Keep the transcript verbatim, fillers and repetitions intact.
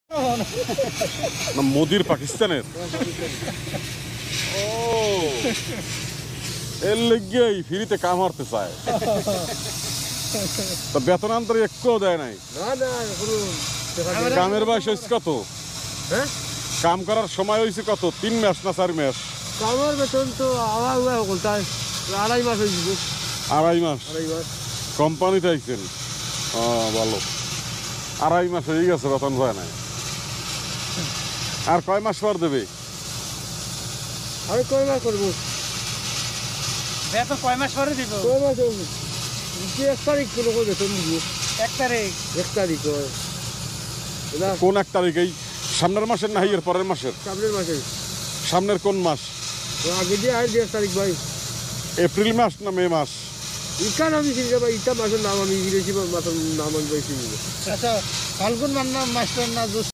না মোদির পাকিস্তানের ও এর লেগেই ফ্রিতে কাম হারতে চায় তা বেতনান্তর একটুও দেয় নাই। কামের বয়স হয়েছে কত? কাম করার সময় হয়েছে কত? তিন মাস না চার মাস? কামের বেতন তো আড়াই মাস হয়েছিল। আড়াই মাস আড়াই মাস কোম্পানিতে আইছেন? ও ভালো, আড়াই মাস হয়ে গেছে বেতন হয় নাই। আর কয় মাস পর দেবে? আমি কয় মাস করবো? বেতন কয় মাস পরে দিব? কয় মাস এক তারিখ কোনো বেতন দিব। এক তারিখ? এক তারিখ হয়। কোন এক তারিখ? এই সামনের মাসের না এর পরের মাসের? সামনের মাসে। সামনের কোন মাস? আগে দিয়ে আর এক তারিখ ভাই। এপ্রিল মাস না মে মাস? ইকান আমি চিনি ভাই, ইটা মাসের নাম আমি ইংরেজি মাসের নাম আমি চিনি। আচ্ছা, ফাল্গুন মাসের না